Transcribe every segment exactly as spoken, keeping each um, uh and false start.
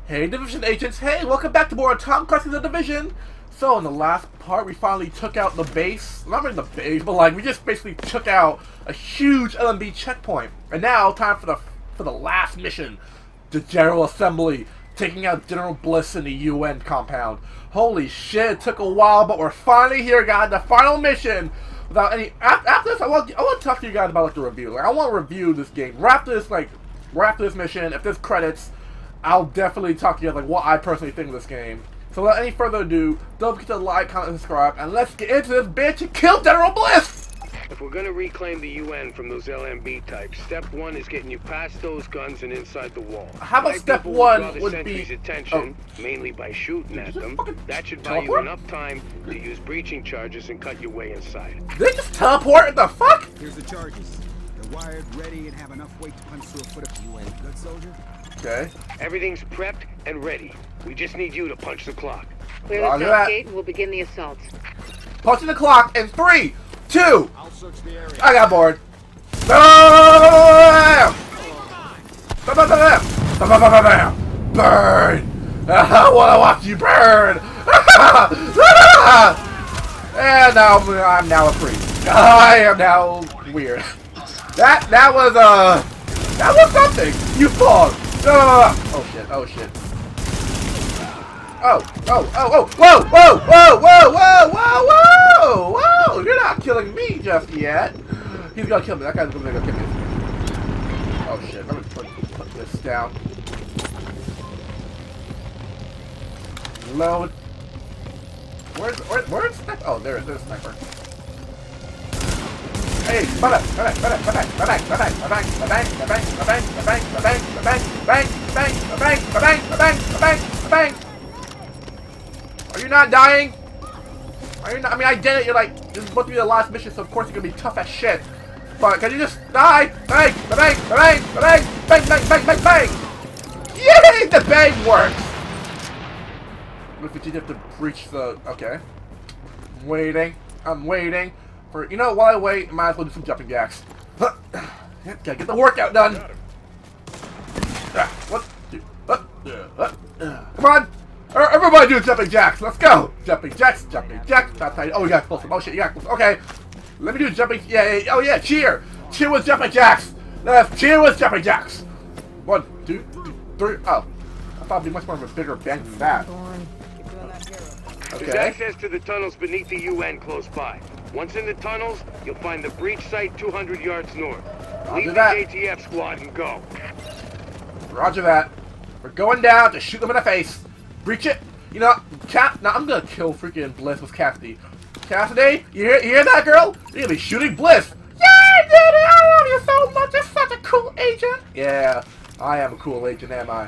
Hey Division agents, hey, welcome back to more Tom Clancy's The Division. So in the last part we finally took out the base, not really the base, but like we just basically took out a huge L M B checkpoint. And now time for the for the last mission, the General Assembly, taking out General Bliss in the U N compound. Holy shit, it took a while, but we're finally here, guys, the final mission. Without any, after, after this, I want I want to talk to you guys about like the review. Like I want to review this game. Right after this, like right after this mission, if there's credits, I'll definitely talk to you like what I personally think of this game. So without any further ado, don't forget to like, comment, and subscribe, and let's get into this bitch and kill General Bliss! If we're gonna reclaim the U N from those L M B types, step one is getting you past those guns and inside the wall. How about Five step people one draw the would sentry's be attention, oh. mainly by shooting at them. That should buy teleport? you enough time to use breaching charges and cut your way inside. Did they just teleport? What the fuck? Here's the charges. They're wired, ready, and have enough weight to punch through a foot of U N. Good soldier? Okay. Everything's prepped and ready. We just need you to punch the clock. Clear the Roger south that. gate and we'll begin the assault. Punching the clock in three, two. I'll search the area. I got bored. Bam! Bam! Bam! Bam! Bam! Bam! Bam! Bam! Burn! I wanna watch you burn! And now I'm now a priest. I am now weird. That that was uh that was something. You fall. No, no, no, no. Oh shit! Oh shit! Oh, oh, oh, oh, whoa, whoa, whoa, whoa, whoa, whoa, whoa, whoa! You're not killing me just yet. He's gonna kill me. That guy's gonna go kill me. Oh shit! Let me put, put this down. Load. Where's where, where's sniper? Oh, there, there's a sniper. Hey, bang, bang, bang, bang, bang, bang, bang, bang, bang, bang, bang, bang, bang, bang, bang, bang, bang, bang, bang. Are you not dying? Are you not? I mean, I get it. You're like, this is supposed to be the last mission, so of course you're gonna be tough as shit. But can you just die? Bang, bang, bang, bang, bang, bang, bang, bang, bang. Yay! The bang works. Look at you have to breach the. Okay. I'm waiting. I'm waiting for. You know, while I wait, I might as well do some jumping jacks. Gotta get the workout done. What? Come on. Everybody do jumping jacks. Let's go. Jumping jacks, jumping jacks. Oh, we got explosive. Oh shit, you got explosive. Okay. Let me do jumping. Yeah, yeah. Oh yeah, cheer. Cheer with jumping jacks. Let's cheer with jumping jacks. One, two, three. Oh. I thought it'd be much more of a bigger bang than that. There's Okay. access to the tunnels beneath the U N close by. Once in the tunnels, you'll find the breach site two hundred yards north. Roger Leave the that. J T F squad and go. Roger that. We're going down to shoot them in the face. Breach it. You know, Cap. Now I'm gonna kill freaking Bliss with Cassidy. Cassidy, you hear, you hear that, girl? You're gonna be shooting Bliss. Yeah, Daddy, I love you so much. You're such a cool agent. Yeah, I am a cool agent, am I?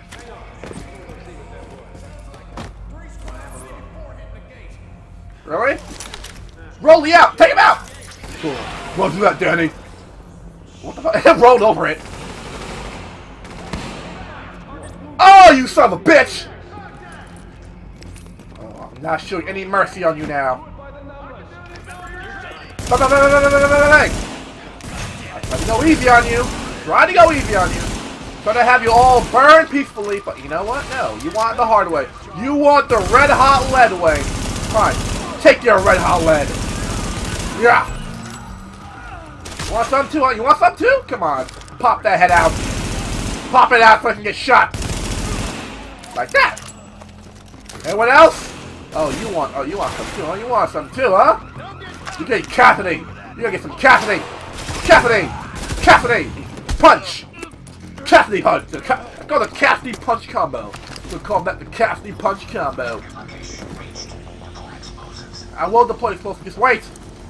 Really? Roll you out. Take him out. Cool. Run through that, Danny. What the fuck? It rolled over it. Oh, you son of a bitch! Oh, I'm not showing any mercy on you now. Bang, bang, bang, bang, bang, bang, bang, bang. I tried to go easy on you. Try to go easy on you. Try to have you all burn peacefully, but you know what? No, you want the hard way. You want the red hot lead way. Fine. Take your red hot lead. Yeah. You want some too? You want some too? Come on. Pop that head out. Pop it out so I can get shot. Like that. Anyone else? Oh, you want? Oh, you want some too? Oh, you want some too, huh? You get Cassidy. You gotta get some Cassidy. Cassidy. Cassidy. Punch. Cassidy punch. I call the Cassidy punch combo. We'll call that the Cassidy punch combo. I will deploy explosives. Just wait.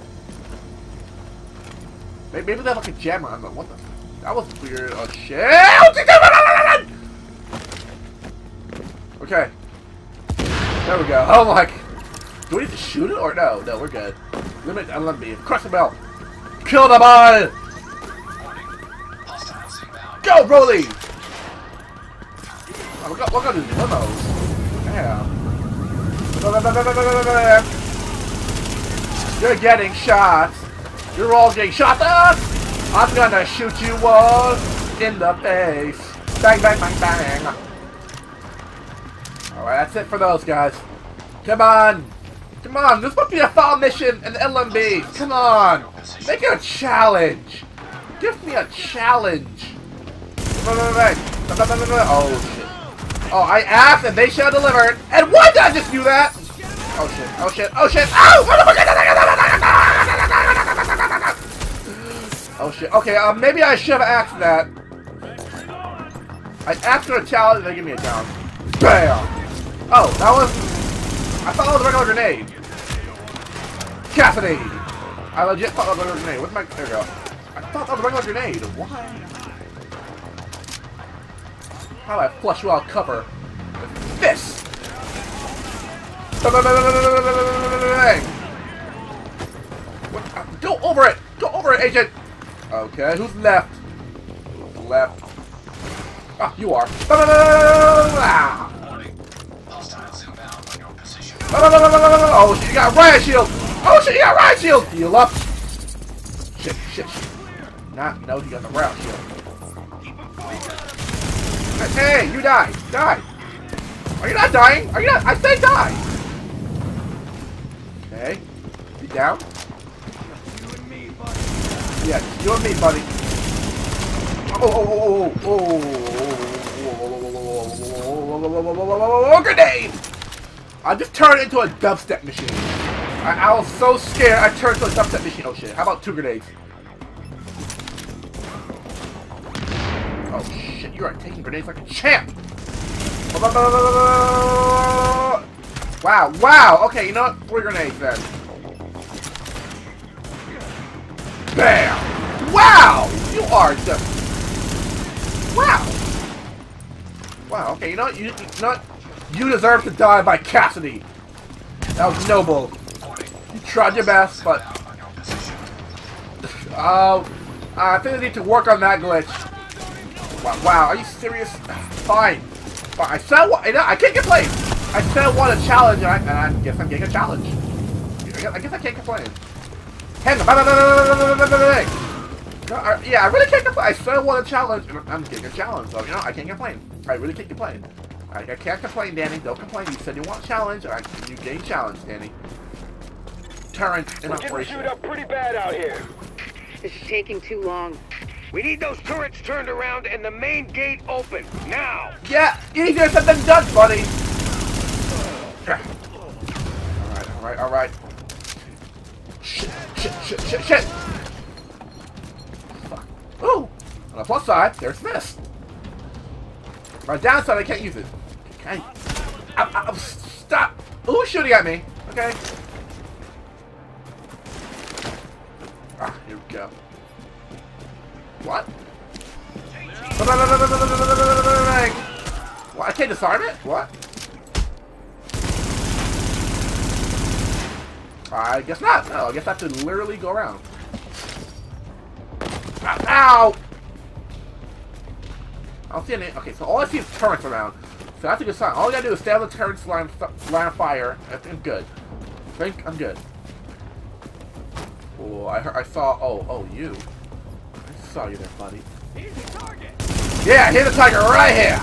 Maybe they have like a jammer on them. What the? That was weird. Oh shit! Okay. There we go. Oh my. Do we need to shoot it or no? No, we're good. Limit L M B. Crush the bell. Kill them all! Go, Broly! Oh, we're gonna do limos. Yeah. You're getting shot. You're all getting shot. I'm gonna shoot you all in the face. Bang, bang, bang, bang. Alright, that's it for those guys. Come on! Come on, this must be a fall mission in the L M B! Come on! Make it a challenge! Give me a challenge! Oh shit. Oh, I asked and they shall deliver. And why did I just do that? Oh shit, oh shit, oh shit! Oh! Oh shit, okay, um, maybe I should have asked that. I asked for a challenge and they give me a challenge. Bam! Oh, that was... I thought that was a regular grenade. Cassidy! I legit thought that was a regular grenade. What's my... There we go. I thought that was a regular grenade. Why? How do I flush you out cover? With this! What? Go over it! Go over it, agent! Okay, who's left? Who's left? Ah, you are. Oh shit, you got a riot shield! Oh shit, you got a riot shield! Heal up! Shit, shit, shit. Not, no, you got the riot shield. Hey, you die! Die! Are you not dying? Are you not? I said die! Okay. You down? You and me, buddy. Yeah, you and me, buddy. Oh, oh, oh, oh, oh, grenade! I just turned into a dubstep machine. I, I was so scared I turned into a dubstep machine. Oh shit, how about two grenades? Oh shit, you are taking grenades like a champ! Wow, wow! Okay, you know what? Three grenades then. Bam! Wow! You are just... Wow! Wow, okay, you know what? You, you know what? You deserve to die by Cassidy. That was noble. You tried your best, but... Oh, uh, I think I need to work on that glitch. Wow, wow, are you serious? Fine. Fine. I said what? I can't complain. I said I want a challenge, and I, and I guess I'm getting a challenge. I guess I, guess I can't complain. Hang on. No, I, yeah, I really can't complain. I said I want a challenge, and I'm getting a challenge, so, you know, I can't complain. I really can't complain. I, I can't complain, Danny. Don't complain. You said you want a challenge, and you gain challenge, Danny. Turret in We're getting operation. chewed up pretty bad out here. This is taking too long. We need those turrets turned around and the main gate open, now! Yeah, easier said than done, buddy! Alright, alright, alright. Shit, shit, shit, shit, shit! Fuck. Ooh! On the plus side, there's this. On the downside, I can't use it. Okay. Ow, ow, stop! Who's shooting at me? Okay. Ah, here we go. What? What? I can't disarm it? What? I guess not. No, I guess I have to literally go around. Ow! I don't see any. Okay, so all I see is turrets around. So that's a good sign. All I gotta do is stay on the turrets line, line of fire. I think I'm good. I think I'm good. Oh, I heard, I saw. Oh, oh, you. I saw you there, buddy. Here's the target. Yeah, here's the tiger right here.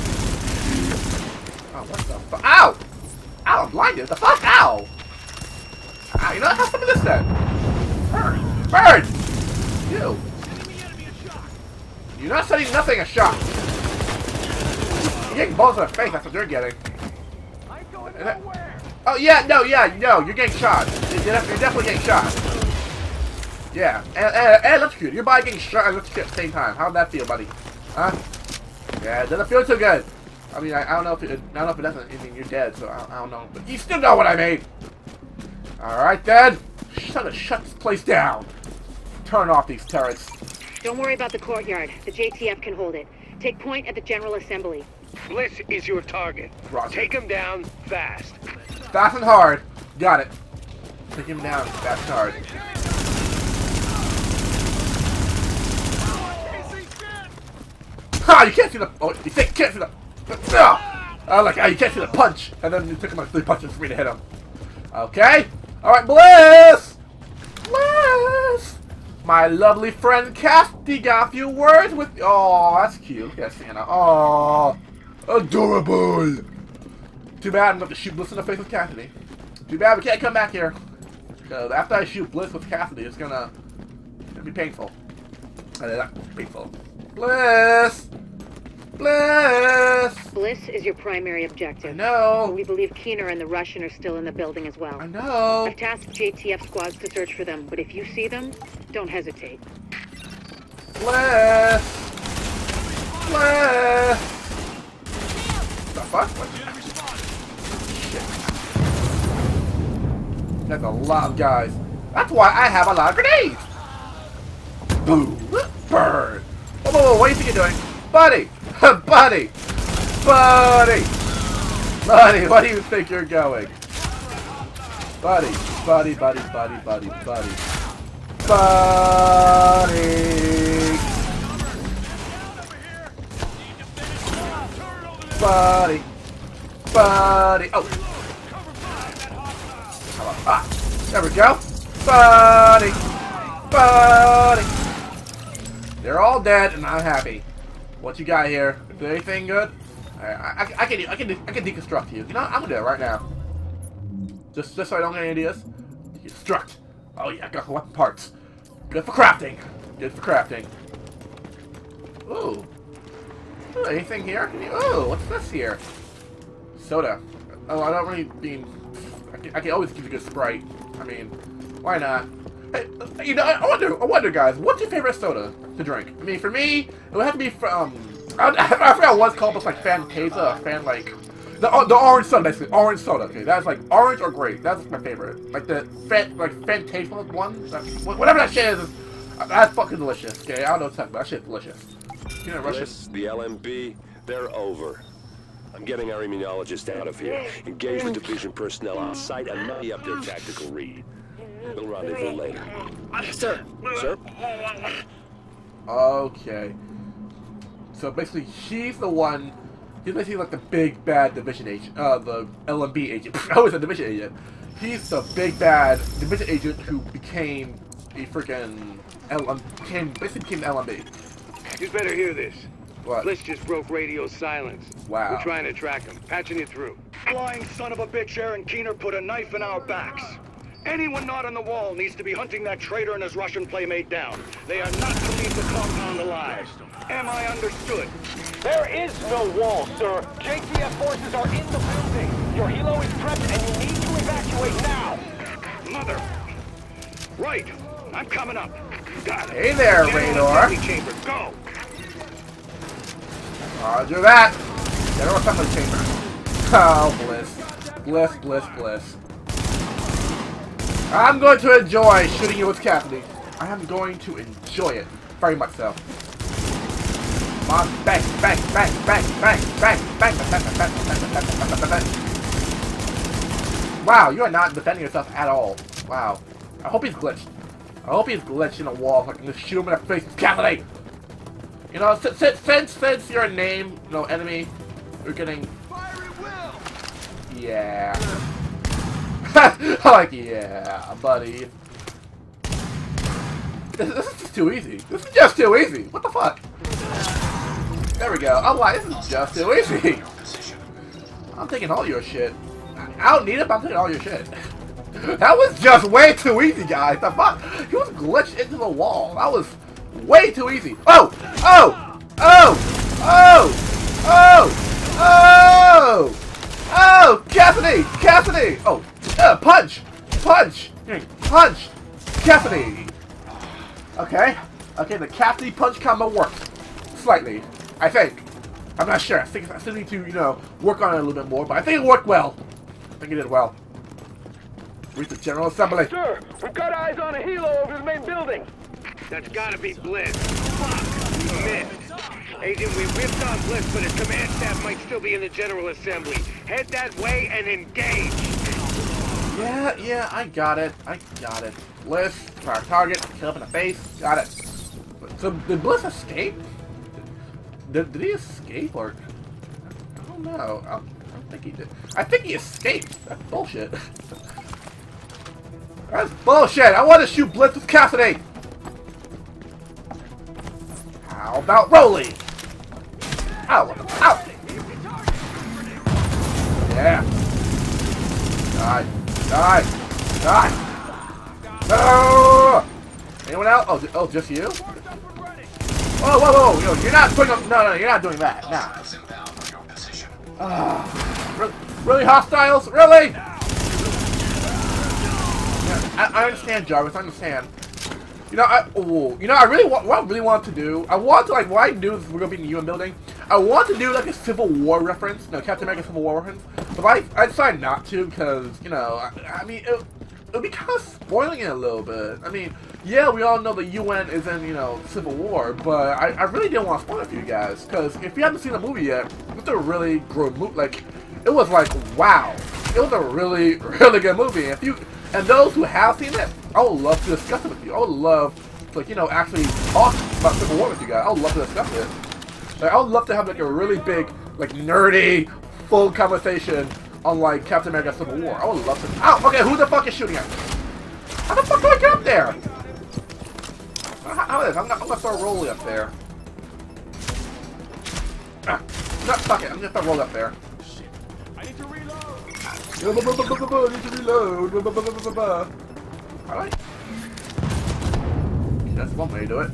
Oh, what the fuck? Ow! Ow, I'm blinded. What the fuck? Ow! Ow, you know what? Have some of this then. Burn! Burn! You! You're not setting nothing a shot. You're getting balls in the face. That's what you're getting. I'm going nowhere. Oh yeah, no, yeah, no, you're getting shot. You're, you're definitely getting shot. Yeah, and, and, and electrocuted. Your body getting shot and electrocuted at the same time. How'd that feel, buddy? Huh? Yeah, it doesn't feel too good. I mean, I, I don't know if it, I don't know if it doesn't. I mean, you're dead, so I, I don't know. But you still know what I mean. All right, then. Shut it. Shut this place down. Turn off these turrets. Don't worry about the courtyard. The J T F can hold it. Take point at the General Assembly. Bliss is your target. Roger. Take him down fast. Fast and hard. Got it. Take him down. Fast and hard. Ha! You can't see the. Oh, you can't see the. Ah! I like how you can't see the punch, and then you took him like three punches for me to hit him. Okay. All right, Bliss. Bliss. My lovely friend Cassidy got a few words with. Oh, that's cute. Look at Santa. Oh, adorable. Too bad I'm going to shoot Bliss in the face with Cassidy. Too bad we can't come back here. Because after I shoot Bliss with Cassidy, it's gonna, it's gonna be painful. And not painful. Bliss! Bliss! Bliss is your primary objective. I know. We believe Keener and the Russian are still in the building as well. I know. I've tasked J T F squads to search for them, but if you see them, don't hesitate. Bliss! Bliss! The fuck? What? Shit. That's a lot of guys. That's why I have a lot of grenades! Boom! Burn! Whoa, whoa, whoa, what do you think you're doing? Buddy! Buddy! Buddy! Buddy, what do you think you're going? Buddy, buddy, buddy, buddy, buddy, buddy. Buddy! Buddy! Buddy! Oh! Come on. Ah! There we go! Buddy! Buddy! They're all dead, and I'm happy. What you got here? Is there anything good? I, I, I can I can I can deconstruct you. You know, I'm gonna do it right now. Just just so I don't get any ideas. Deconstruct. Oh yeah, I got weapon parts. Good for crafting. Good for crafting. Ooh. Ooh, anything here? Ooh, what's this here? Soda. Oh, I don't really mean. I can, I can always give you a good Sprite. I mean, why not? Hey, you know, I wonder, I wonder, guys, what's your favorite soda to drink? I mean, for me, it would have to be from. I, I forgot what's called, but it's like Fantasa, fan like the the orange soda, basically orange soda. Okay, that's like orange or grape. That's my favorite. Like the fan, like Fantasa one, that, whatever that shit is. That's fucking delicious. Okay, I don't know what's talking about. That shit's delicious. You know, Russian. Bliss, the L M B, they're over. I'm getting our immunologist out of here. Engage with division personnel on site and money up their tactical read. We'll rendezvous later. Sir. Sir? Okay. So basically, he's the one. He's basically like the big bad division agent. Uh, the L M B agent. I was a division agent. He's the big bad division agent who became a freaking L M. Became basically became the L M B. You'd better hear this. What? Bliss just broke radio silence. Wow. We're trying to track him. Patching you through. Flying son of a bitch, Aaron Keener put a knife in our backs. Anyone not on the wall needs to be hunting that traitor and his Russian playmate down. They are not to leave the compound alive. Am I understood? There is no wall, sir. J T F forces are in the building. Your helo is prepped and you need to evacuate now. Mother. Right. I'm coming up. Got it. Hey there, General Raynor. Assembly chamber. Go. Roger that. General Assembly Chamber. Oh, bliss. Bliss, bliss, bliss. I'm going to enjoy shooting you with Cassidy. I am going to enjoy it. Very much so. Come on. Bang, bang, bang, bang, bang, bang, bang, bang, bang, bang, bang, bang, bang, bang, bang. Wow, you are not defending yourself at all. Wow. I hope he's glitched. I hope he's glitched in a wall so I can just shoot him in the face with Cassidy. You know, since, since, since you're a name, you know, enemy, you're getting... Yeah. I'm like, yeah, buddy. This, this is just too easy. This is just too easy. What the fuck? There we go. I'm like, this is just too easy. I'm taking all your shit. I don't need it, but I'm taking all your shit. That was just way too easy, guys. The fuck? He was glitched into the wall. That was way too easy. Oh! Oh! Oh! Oh! Oh! Oh! Oh! Cassidy! Cassidy! Oh! Uh, punch! Punch! Punch! Cassidy! Okay. Okay, the Cassidy punch combo worked. Slightly. I think. I'm not sure. I think I still need to, you know, work on it a little bit more, but I think it worked well. I think it did well. Reach the General Assembly. Sir, we've got eyes on a helo over the main building. That's gotta be Bliss. Fuck! We missed. Agent, we ripped on Bliss, but his command staff might still be in the General Assembly. Head that way and engage. Yeah, yeah, I got it. I got it. Bliss, our target, kill up in the face. Got it. So, did Bliss escape? Did, did he escape, or... I don't know. I don't, I don't think he did. I think he escaped. That's bullshit. That's bullshit. I want to shoot Bliss with Cassidy. How about Rolly? Ow, ow. Yeah. Die. Die. Die. No! Anyone else? Oh, oh, just you? Whoa, whoa, whoa! Yo, you're not putting up. No, no, you're not doing that. Nah. Ah, really, really hostiles? Really? Yeah, I, I understand, Jarvis. I understand. You know, I oh, you know, I really want. What I really want to do. I want to like. What I do is we're gonna be in the U N building. I want to do like a Civil War reference. No, Captain America Civil War reference. But I, I decided not to because you know, I, I mean, it, it'll be kind of spoiling it a little bit. I mean, yeah, we all know the U N is in, you know, Civil War, but I, I really didn't want to spoil it for you guys, because if you haven't seen the movie yet, it's a really good movie. Like, it was like, wow. It was a really, really good movie. If you, and those who have seen it, I would love to discuss it with you. I would love to, like, you know, actually talk about Civil War with you guys. I would love to discuss it. Like, I would love to have, like, a really big, like, nerdy, full conversation on, like, Captain America Civil War. I would love to. Oh, okay, who the fuck is shooting at me? How the fuck do I get up there? How, how is? I'm, not, I'm gonna throw Rolly up there. Ah, no, fuck it. I'm gonna throw Rolly up there. I need to reload. I need to reload. Alright. That's one way to do it.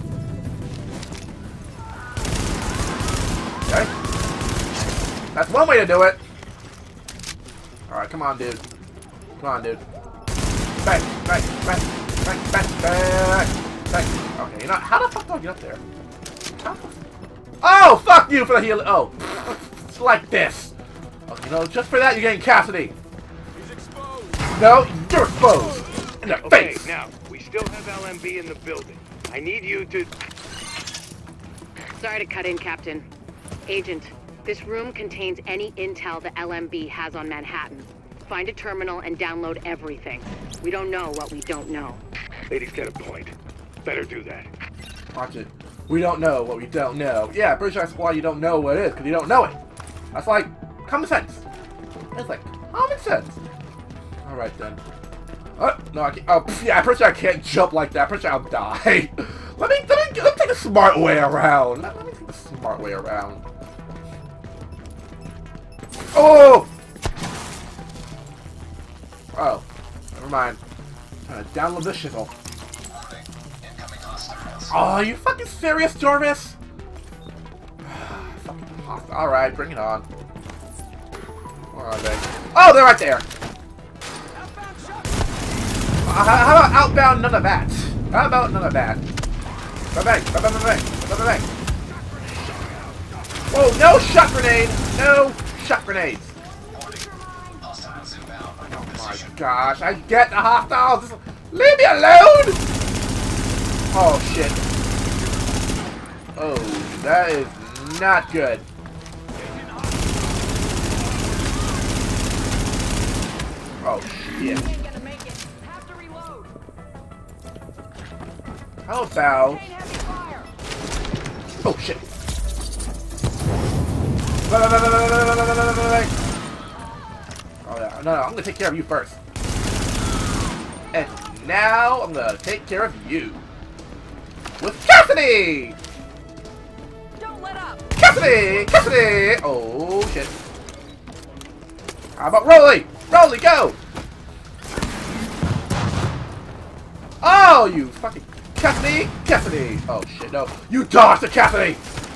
Okay. That's one way to do it. Alright, come on, dude. Come on, dude. Bang, bang, bang, bang, bang, bang, bang. Okay, you know, how the fuck do I get up there? How the oh, fuck you for the heal. Oh, it's like this. Oh, you know, just for that, you're getting Cassidy. He's exposed. No, you're exposed. In the Okay, face. now, we still have L M B in the building. I need you to... Sorry to cut in, Captain. Agent, this room contains any intel the L M B has on Manhattan. Find a terminal and download everything. We don't know what we don't know. Lady's got a point. Better do that. Watch it. We don't know what we don't know. Yeah, pretty sure that's why you don't know what it is, because you don't know it. That's like common sense. That's like common sense. Alright then. Oh, no, I can't. Oh, yeah, I'm pretty sure I can't jump like that. I'm pretty sure I'll die. let, me, let, me, let me take a smart way around. Let, let me take a smart way around. Oh! Oh, never mind. I'm trying to download this shizzle. Oh, are you fucking serious, Jarvis? Fucking hostile. Alright, bring it on. Where are they? Oh, they're right there! Uh, how, how about outbound none of that? How about none of that? Bang, bang, bang, bang, bang, bang, bang. Whoa, no shot grenade! No shot grenades! Oh my gosh, I get the hostiles! Just leave me alone! Oh shit. Oh, that is not good. Oh shit. How about... Oh shit. Oh yeah, no, no, I'm gonna take care of you first. And now I'm gonna take care of you. With Cassidy! Don't let up! Cassidy! Cassidy! Oh shit. How about Rolly? Rolly, go! Oh, you fucking Cassidy! Cassidy! Oh shit, no. You dodged the Cassidy!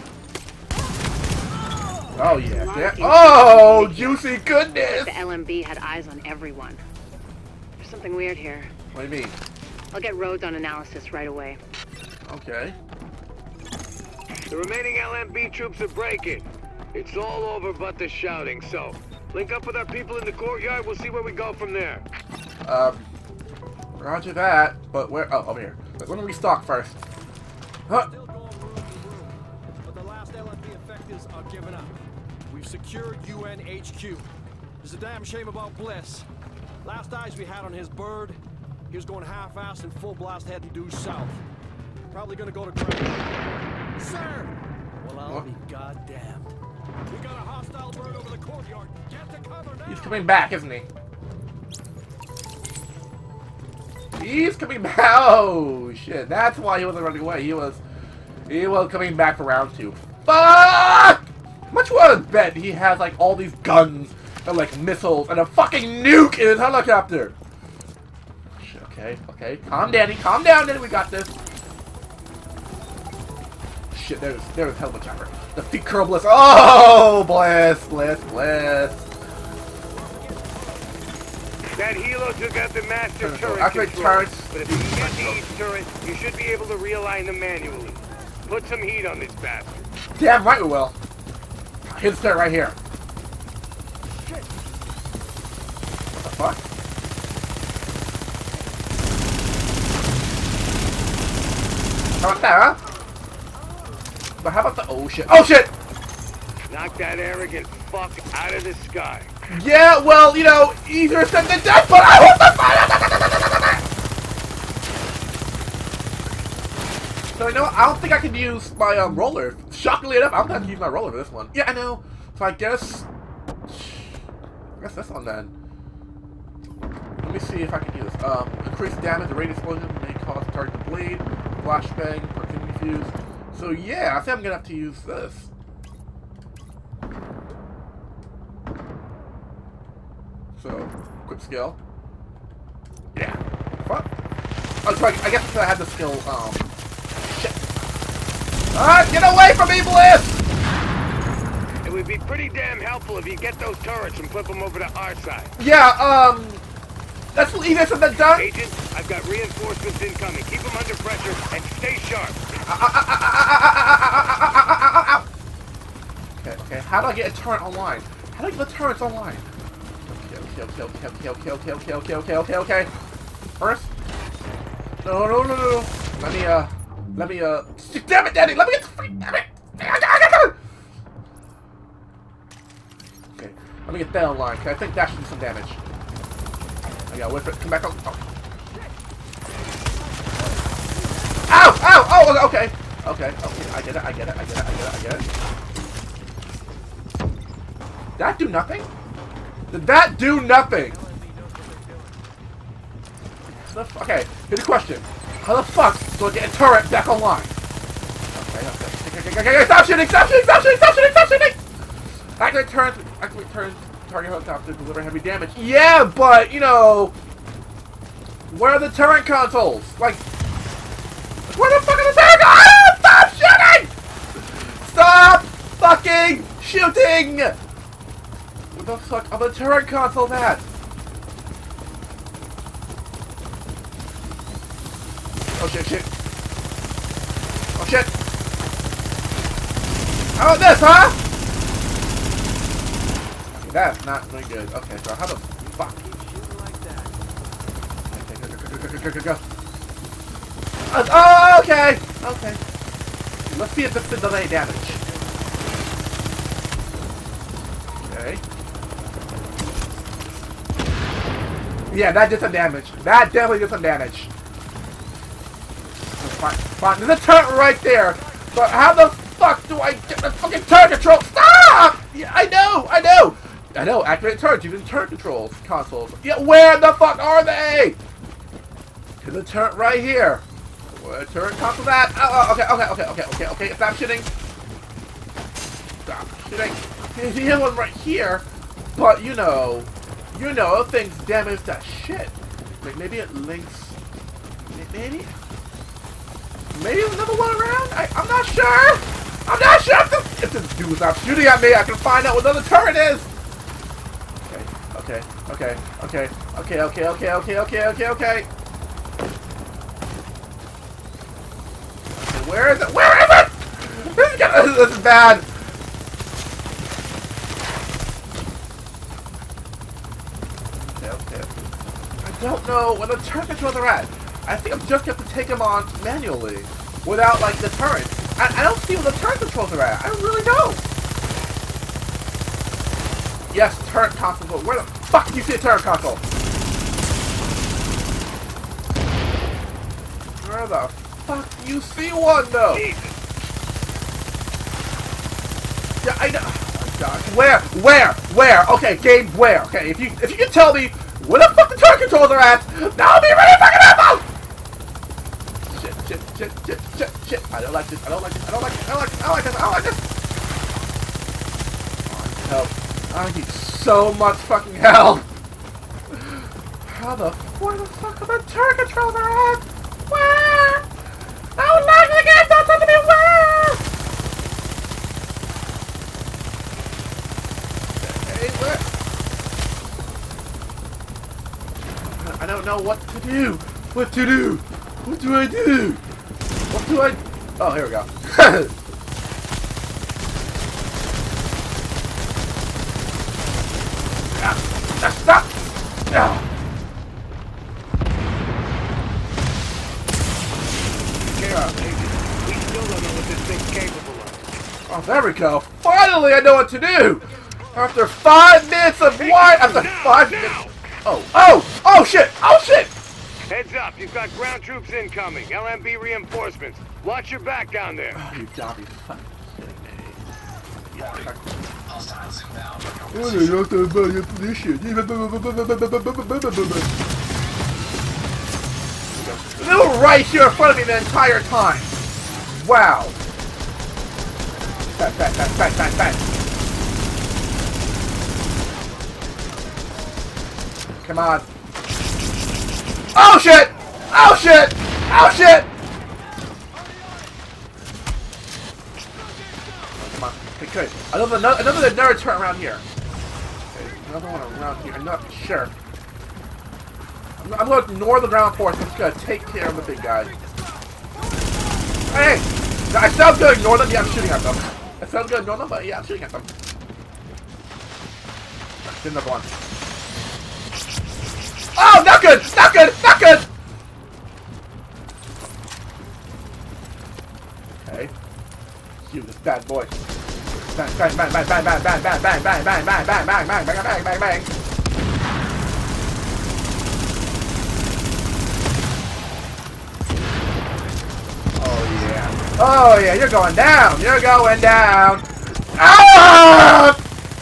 Oh yeah, yeah. Oh, juicy goodness! The L M B had eyes on everyone. There's something weird here. What do you mean? I'll get Rhodes on analysis right away. Okay. The remaining L M B troops are breaking. It's all over but the shouting, so link up with our people in the courtyard. We'll see where we go from there. Um, roger that. But where? Oh, over here. Let me restock first. Huh? Still going room to room, but the last L M B effectives are giving up. We've secured U N H Q. It's a damn shame about Bliss. Last eyes we had on his bird, he was going half-assed and full blast heading due south. Probably gonna go to ground. Sir! Well, I'll What? be goddamned. We got a hostile bird over the courtyard. Get to cover now! He's coming back, isn't he? He's coming back. Oh shit! That's why he wasn't running away. He was, he was coming back for round two. Fuck! Much want to bet he has like all these guns and like missiles and a fucking nuke in his helicopter. Shit, okay, okay, calm, Danny, calm down, Danny. We got this. Shit, there's there's hell of a chopper. The feet curl bliss. Oh, bless, bless, bless. That helo took out the master Turn turret activate control, turrets. but if you can get to each turret, you should be able to realign them manually. Put some heat on this bastard. Damn right we will. Hit the turret right here. What the fuck? How about that, huh? But how about the oh shit? Oh shit! Knock that arrogant fuck out of the sky. Yeah, well, you know, easier said than done, but I want the fire! So, you know what? I don't think I can use my um, roller. Shockingly enough, I don't think I can use my roller for this one. Yeah, I know. So I guess... I guess this one then. Let me see if I can use this. Um, increase damage, the radius explosion may cause the target to bleed. Flashbang, proximity fuse. So yeah, I think I'm gonna have to use this. So, quick skill. Yeah. Fuck. Oh, sorry, I guess I had the skill, um... Shit. Ah, get away from me, Bliss! It would be pretty damn helpful if you get those turrets and flip them over to our side. Yeah, um... That's easier said than done. Agent, I've got reinforcements incoming. Keep them under pressure and stay sharp. Okay, okay, how do I get a turret online? How do I get the turrets online? Okay, okay, okay, okay, okay, okay, okay, okay, okay, okay, okay. First. No, no, no, no, no. Let me, uh, let me, uh, damn it, Daddy, let me get the freak, damn it. Okay, let me get that online, because I think that should do some damage. I gotta wait for it to come back on. Oh. Ow! Ow! Oh, okay. Okay, okay, I get it, I get it, I get it, I get it, I get it. Did that do nothing? Did that do nothing? Okay, here's the question. How the fuck do I get a turret back online? Okay, okay, okay, okay, okay, okay, stop shooting, stop shooting, stop shooting, stop shooting, stop shooting! Activate turret, activate turret, target helicopter, deliver heavy damage. Yeah, but, you know, where are the turret consoles? Like, where the fuck are the turret consoles? Ah, stop shooting! Stop fucking shooting! Where the fuck are the turret consoles at? Oh shit, shit. Oh shit. How about this, huh? Okay, that's not very good. Okay, so how the fuck? Okay, go, go, go, go, go, go, go. Uh, oh, okay. Okay. Let's see if this did delay damage. Okay. Yeah, that did some damage. That definitely did some damage. Fine, fine. There's a turret right there. But how the fuck do I get the fucking turret control? Stop! Yeah, I know, I know. I know, activate turrets using turret controls consoles. Yeah, where the fuck are they? To the turret right here. Where the turret console at? Oh, oh, okay, okay, okay, okay, okay, okay. Stop shooting. Stop shooting. There's the other one right here. But you know, you know, things damage that shit. Like maybe it links. Maybe. Maybe there's another one around? I, I'm not sure! I'm not sure if this, if this dude stops shooting at me, I can find out what another turret is! Okay, okay, okay, okay, okay, okay, okay, okay, okay, okay. Okay, where is it? Where is it? This is, gonna, this is bad! Okay, okay. I don't know where the turret controls are at. I think I'm just going to take him on manually, without, like, the turret. I, I don't see where the turret controls are at. I don't really know. Yes, turret console, but where the fuck do you see a turret console? Where the fuck do you see one, though? Yeah, I know. Oh, gosh. Where? Where? Where? Okay, game, where? Okay, if you if you can tell me where the fuck the turret controls are at, that'll be really fucking helpful! Shit, shit, shit, shit, shit, shit. I don't like this, I don't like this, I don't like this, I don't like this, I don't like this, I don't like this! Come on, help. I need so much fucking help. How the where the fuck are the turret controls are at? Where? How long again? Don't tell me where? Hey, where? I don't know what to do. What to do? What do I do? What do I? Oh, here we go. Stop! Yeah. We still don't know what this thing's capable of. Oh, there we go. Finally, I know what to do. After five minutes of what? After now, five now. minutes. Oh, oh, oh shit! Oh shit! Heads up, you've got ground troops incoming. L M B reinforcements. Watch your back down there. Oh, you gotta be fucking kidding me. They were right here in front of me the entire time. Wow. Bang, bang, bang, bang, bang, bang. Come on. Oh shit! Oh shit! Oh shit! Come on. Okay, good. Another, another, another turn around here. Okay, another one around here. I'm not sure. I'm, I'm going to ignore the ground force. I'm just going to take care of the big guy. Hey! I said I was going to ignore them. Yeah, I'm shooting at them. I said I was going to ignore them, but yeah, I'm shooting at them. Get another one. Oh, not good! Not good! Not good! Okay. You, this bad boy. Bang, bang, bang, bang, bang, bang, bang, bang, bang, bang, bang, bang, bang, bang, bang, bang, bang, bang, bang. Oh yeah. Oh yeah, you're going down. You're going down. Ah!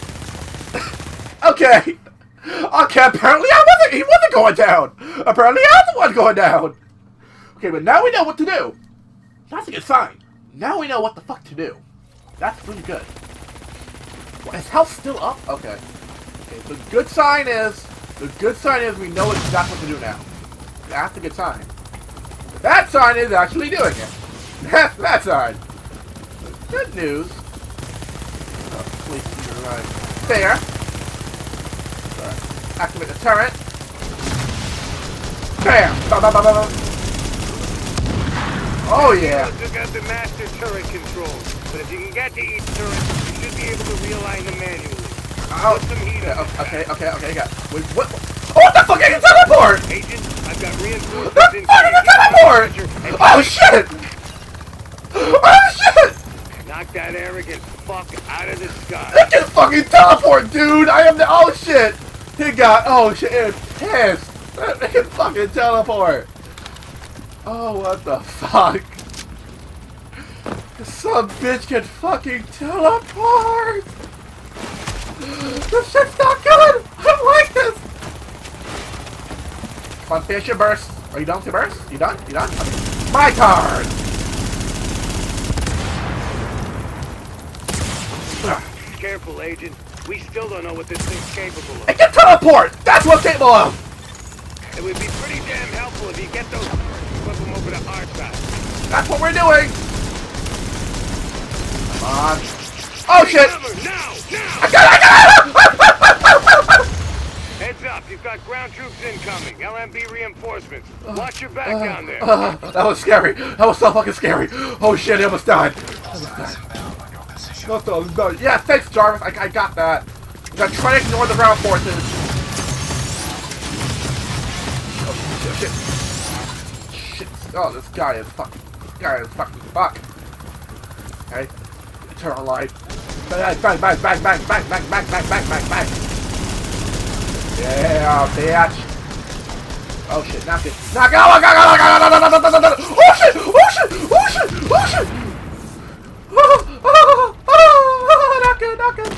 Okay. Okay, apparently I wasn't, he wasn't going down. Apparently I'm the one going down. Okay, but now we know what to do. That's a good sign. Now we know what the fuck to do. That's pretty good. Well, is health still up? Okay. Okay, the good sign is, the good sign is we know exactly what to do now. That's a good sign. The bad sign is actually doing it. That's the bad sign. The good news. Oh, please, you're right. There. Activate the turret. Bam! Ba, ba, ba, ba, ba. Oh yeah! You got the master turret controls, but if you can get to each turret, you should be able to realign them manually. Oh, Put some heat okay, on okay, okay, okay, okay. Wait, what? Oh, what the fuck? I can teleport! Agent, I've got reinforcements What the fuck is a teleport? Oh shit! Oh shit! Knock that arrogant fuck out of the sky. I can fucking teleport, dude! I am the. Oh shit! He got. Oh shit! It's pissed. I can fucking teleport. Oh, what the fuck? Some bitch can fucking teleport. This shit's not good. I don't like this. Come on, finish your burst. Are you done with your burst? You done? You done? Okay. My card. Careful, Agent. We still don't know what this thing's capable of. It can teleport! That's what it's capable of! It would be pretty damn helpful if you get those flip them over to our side. That's what we're doing! Come on. Oh shit! Now, now! I got it! I got it! Heads up, you've got ground troops incoming. L M B reinforcements. Watch your back uh, down there. Uh, that was scary. That was so fucking scary. Oh shit, he almost died. Almost died. No, no, no. Yeah, thanks, Jarvis. I, I got that. I'm gonna try to ignore the ground forces. Oh, shit, shit. Shit. Oh, this guy is fucking. This guy is fucking fuck. Okay. Turn on light. Bang, bang, bang, bang, bang, bang, bang, bang, bang, bang, bang, bang. Yeah, bitch. Oh shit, knock it. Knock it. Oh my god, oh my god, oh my god, oh shit, oh shit, oh shit, oh shit. Oh, oh, oh, not good, not good.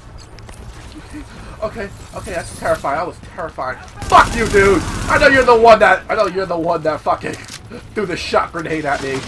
Okay, okay, that's terrifying. I was terrified. Fuck you, dude. I know you're the one that, I know you're the one that fucking threw the shot grenade at me.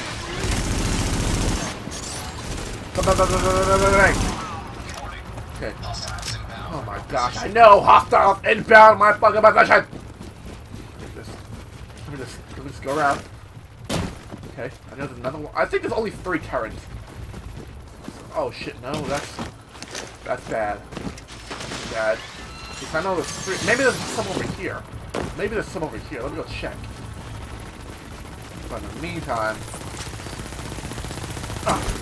Okay. Oh my gosh, I know! Hostiles inbound my fucking possession! Let me just, let me just, let me just go around. Okay, I know there's another one. I think there's only three turrets. Oh shit, no, that's, that's bad. That's bad. Because I know there's three, maybe there's some over here. Maybe there's some over here, let me go check. But in the meantime... Oh.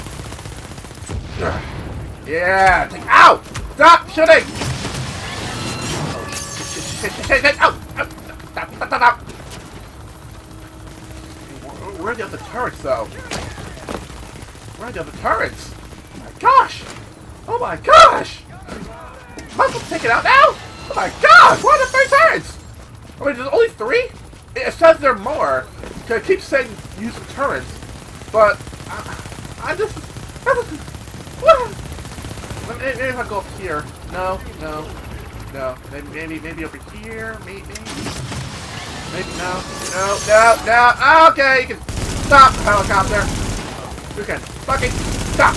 Yeah, take, ow! Stop shooting! Oh shit, shit, shit, shit, shit, ow! Ow! Stop, stop, stop, stop! Where, where are the other turrets, though? Where are the other turrets? Oh my gosh! Oh my gosh! Might as well take it out now! Oh my gosh! Where are the three turrets? I mean, there's only three? It says there are more. Cause it keeps saying use the turrets. But, I, I just... I just what? Maybe if I go up here. No, no, no. Maybe, maybe, maybe over here. Maybe, maybe no, no, no, no. Okay, you can stop, helicopter. You can fucking stop.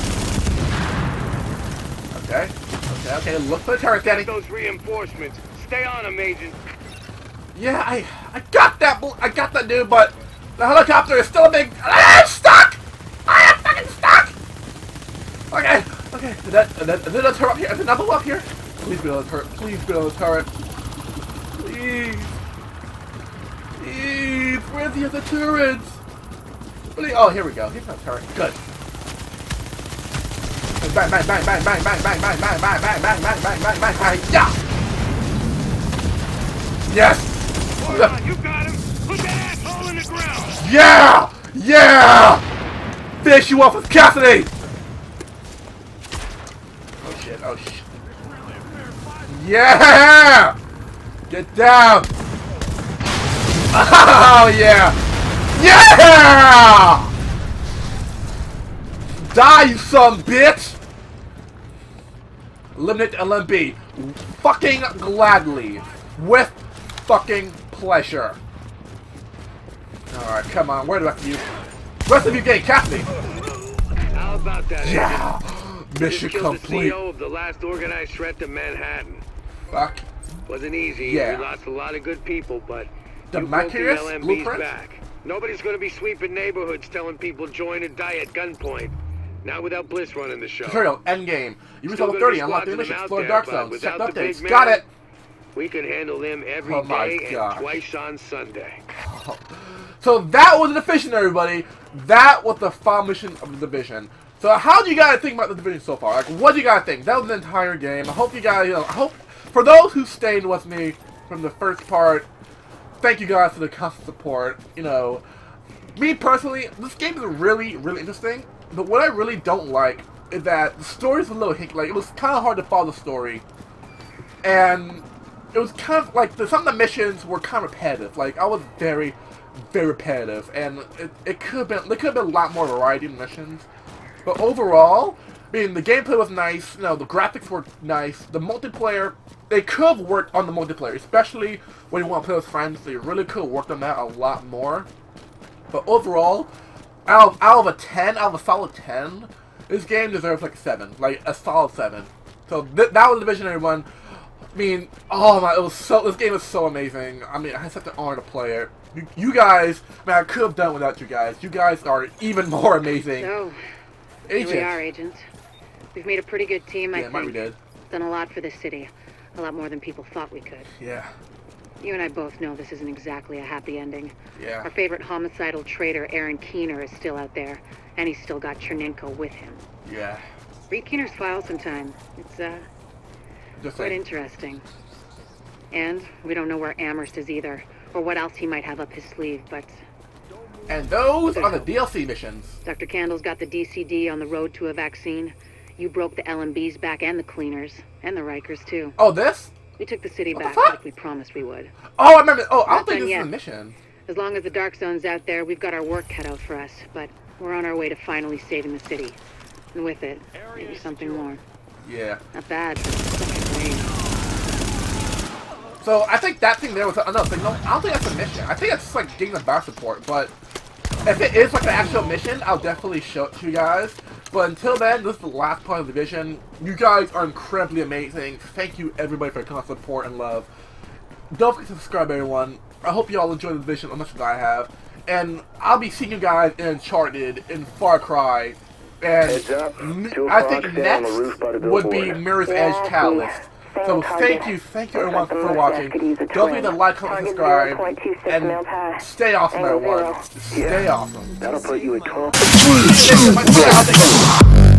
Okay, okay, okay. Look for the turret, Danny. Those reinforcements. Stay on them, Agent. Yeah, I, I got that. I got that, dude. But the helicopter is still a big. I'm stuck. I am fucking stuck. Okay. Okay, is that, is that, is that a turret up here? Is there another one up here? Please be on the turret. Please be on the turret. Please. Please. Where's the other turrets? Please. Oh, here we go. Here's my turret. Good. Bang, bang, bang, bang, bang, bang, bang, bang, bang, bang, bang, bang, bang, bang, bang, bang, bang. Yeah! Yes! Hold on, you got him! Put that asshole in the ground! Yeah! Yeah! Finish you off with Cassidy! Oh shit. Yeah! Get down! Oh yeah! Yeah! Die, you son bitch! Eliminate L M B. Fucking gladly. With fucking pleasure. Alright, come on. Where the rest of you? The rest of you getting Cassidy. How about that? Yeah! Agent? Mission Just killed complete. the C E O of the last organized threat to Manhattan. Fuck. Wasn't easy. Yeah. We lost a lot of good people, but The you broke the Machias L M B's blueprint? back. Nobody's going to be sweeping neighborhoods telling people join and die at gunpoint. Not without Bliss running the show. Tutorial, endgame. You reach Still level gonna thirty, be unlock the squads of them mission, out explore there, dark but zones, check without the updates. big Got man, it! We can handle them every Oh my day gosh. and twice on Sunday. So that was the Division, everybody. That was the final mission of the Division. So how do you guys think about the Division so far? Like, what do you guys think? That was the entire game. I hope you guys, you know, I hope, for those who stayed with me from the first part, thank you guys for the constant support. You know, me personally, this game is really, really interesting. But what I really don't like is that the story's a little hick. Like, it was kind of hard to follow the story. And it was kind of like, the, some of the missions were kind of repetitive. Like, I was very, very repetitive. And it, it could have been, there could have been a lot more variety in missions. But overall, I mean, the gameplay was nice, you know, the graphics were nice, the multiplayer, they could have worked on the multiplayer, especially when you want to play with friends, they really could have worked on that a lot more. But overall, out of, out of a ten, out of a solid ten, this game deserves like a seven, like a solid seven. So th that was Division, everyone. I mean, oh my, it was so, this game is so amazing. I mean, I had such an honor to play it. You, you guys, man, I could have done without you guys. You guys are even more amazing. So, Agent. here we are, agents. We've made a pretty good team, I Yeah, think. might we did. Done a lot for this city. A lot more than people thought we could. Yeah. You and I both know this isn't exactly a happy ending. Yeah. Our favorite homicidal traitor, Aaron Keener, is still out there, and he's still got Chernenko with him. Yeah. Read Keener's file sometime. It's, uh, Just quite like, interesting. And we don't know where Amherst is either, or what else he might have up his sleeve, but and those are the D L C missions. Doctor Candle's got the D C D on the road to a vaccine. You broke the L M B's back and the Cleaners, and the Rikers, too. Oh, this? We took the city What back the fuck? like we promised we would. Oh, I remember. Oh, I Not don't think done this yet. is a mission. As long as the Dark Zone's out there, we've got our work cut out for us, but we're on our way to finally saving the city. And with it, maybe something more. Yeah. Not bad for such a rain. So I think that thing there was another thing. No, I don't think that's a mission. I think it's just like getting the bar support. But if it is like an actual mission, I'll definitely show it to you guys. But until then, this is the last part of the Division. You guys are incredibly amazing. Thank you everybody for your constant support and love. Don't forget to subscribe, everyone. I hope you all enjoy the Division as much as I have. And I'll be seeing you guys in Uncharted, in Far Cry, and I think next would be Mirror's Edge Catalyst. So thank you, thank you everyone for watching. Don't forget to like, comment, subscribe, and stay awesome, everyone. Stay awesome. That'll put you at twelve.